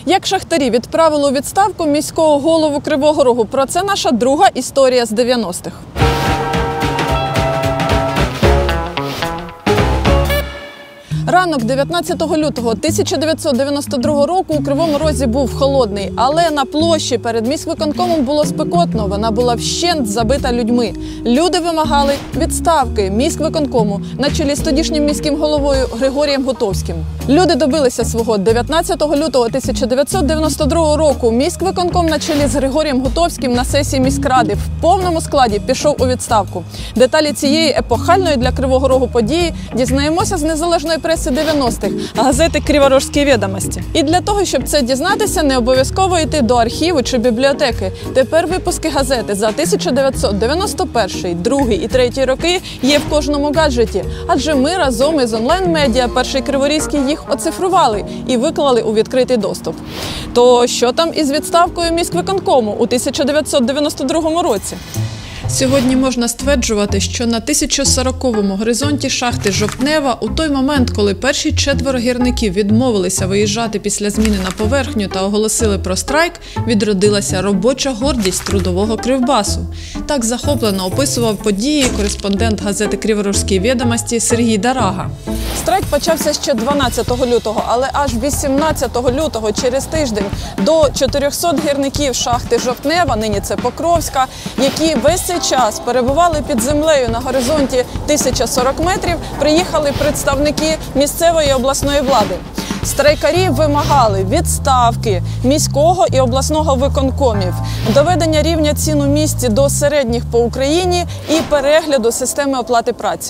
Як шахтарі відправили у відставку міського голову Кривого Рогу? Про це наша друга історія з 90-х. Ранок 19 лютого 1992 року у Кривому Розі був холодний, але на площі перед міськвиконкомом було спекотно, вона була вщент забита людьми. Люди вимагали відставки міськвиконкому на чолі з тодішнім міським головою Григорієм Гутовським. Люди добилися свого. 19 лютого 1992 року міськвиконком на чолі з Григорієм Гутовським на сесії міськради в повному складі пішов у відставку. Деталі цієї епохальної для Кривого Рогу події дізнаємося з незалежної преси 90-х, газети «Криворожські відомості». І для того, щоб це дізнатися, не обов'язково йти до архіву чи бібліотеки. Тепер випуски газети за 1991, 2 і 3 роки є в кожному гаджеті. Адже ми разом із онлайн-медіа «Перший Криворізький» їх оцифрували і виклали у відкритий доступ. То що там із відставкою міськвиконкому у 1992 році? Сьогодні можна стверджувати, що на 1040-му горизонті шахти Жовтнева у той момент, коли перші 4 гірників відмовилися виїжджати після зміни на поверхню та оголосили про страйк, відродилася робоча гордість трудового Кривбасу. Так захоплено описував події кореспондент газети «Криворожські відомості» Сергій Дарага. Страйк почався ще 12 лютого, але аж 18 лютого, через тиждень, до 400 гірників шахти Жовтнева, нині це Покровська, які весь цей час перебували під землею на горизонті 1040 метрів, приїхали представники місцевої обласної влади. Страйкарі вимагали відставки міського і обласного виконкомів, доведення рівня цін у місті до середніх по Україні і перегляду системи оплати праці.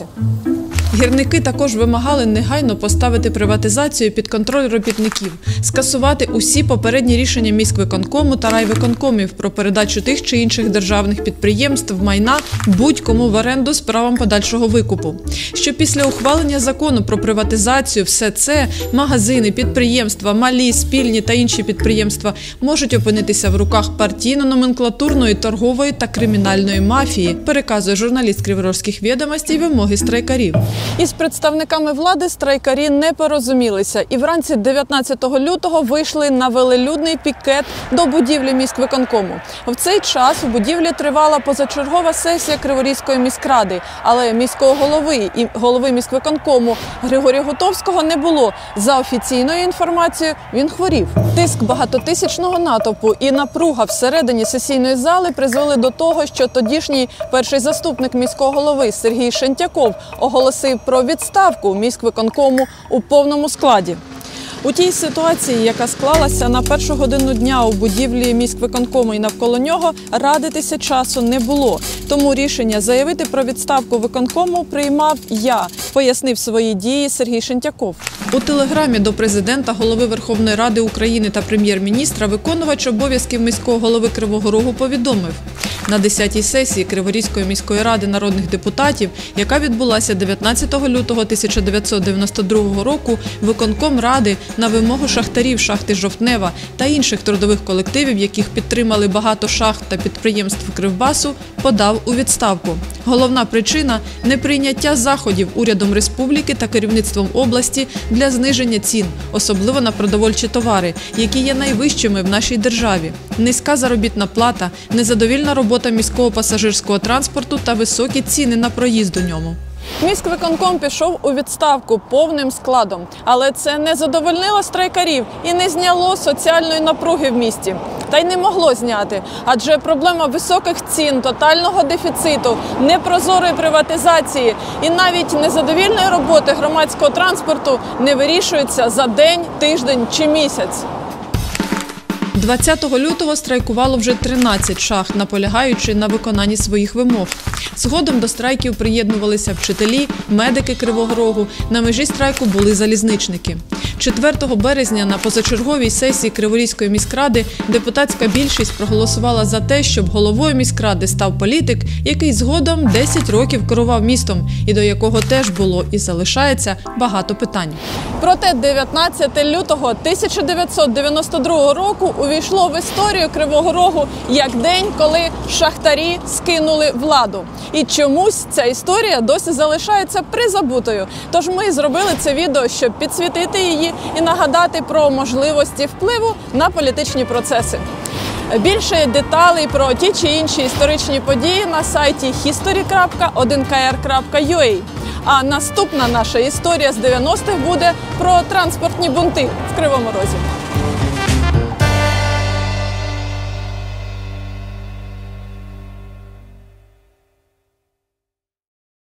Гірники також вимагали негайно поставити приватизацію під контроль робітників, скасувати усі попередні рішення міськвиконкому та райвиконкомів про передачу тих чи інших державних підприємств, майна будь-кому в оренду з правом подальшого викупу. Що після ухвалення закону про приватизацію все це – магазини, підприємства, малі, спільні та інші підприємства – можуть опинитися в руках партійно-номенклатурної, торгової та кримінальної мафії, переказує журналіст «Криворожських відомостей» вимоги страйкарів. Із представниками влади страйкарі не порозумілися і вранці 19 лютого вийшли на велелюдний пікет до будівлі міськвиконкому. В цей час у будівлі тривала позачергова сесія Криворізької міськради, але міського голови і голови міськвиконкому Григорія Гутовського не було. За офіційною інформацією, він хворів. Тиск багатотисячного натовпу і напруга всередині сесійної зали призвели до того, що тодішній перший заступник міського голови Сергій Шентяков оголосив про відставку міськвиконкому у повному складі. У тій ситуації, яка склалася на першу годину дня у будівлі міськвиконкому і навколо нього, радитися часу не було. Тому рішення заявити про відставку виконкому приймав я, пояснив свої дії Сергій Шентяков. У телеграмі до президента, голови Верховної Ради України та прем'єр-міністра виконувач обов'язків міського голови Кривого Рогу повідомив: на 10-й сесії Криворізької міської ради народних депутатів, яка відбулася 19 лютого 1992 року, виконком ради на вимогу шахтарів шахти Жовтнева та інших трудових колективів, яких підтримали багато шахт та підприємств Кривбасу, подав у відставку. Головна причина – неприйняття заходів урядом республіки та керівництвом області для зниження цін, особливо на продовольчі товари, які є найвищими в нашій державі. Низька заробітна плата, незадовільна робота міського пасажирського транспорту та високі ціни на проїзд у ньому. Міськвиконком пішов у відставку повним складом. Але це не задовольнило страйкарів і не зняло соціальної напруги в місті. Та й не могло зняти, адже проблема високих цін, тотального дефіциту, непрозорої приватизації і навіть незадовільної роботи громадського транспорту не вирішується за день, тиждень чи місяць. 20 лютого страйкувало вже 13 шахт, наполягаючи на виконанні своїх вимог. Згодом до страйків приєднувалися вчителі, медики Кривого Рогу, на межі страйку були залізничники. 4 березня на позачерговій сесії Криворізької міськради депутатська більшість проголосувала за те, щоб головою міськради став політик, який згодом 10 років керував містом і до якого теж було і залишається багато питань. Проте 19 лютого 1992 року увійшло в історію Кривого Рогу як день, коли шахтарі скинули владу. І чомусь ця історія досі залишається призабутою. Тож ми зробили це відео, щоб підсвітити її події і нагадати про можливості впливу на політичні процеси. Більше деталей про ті чи інші історичні події на сайті history.1kr.ua. А наступна наша історія з 90-х буде про транспортні бунти в Кривому Розі.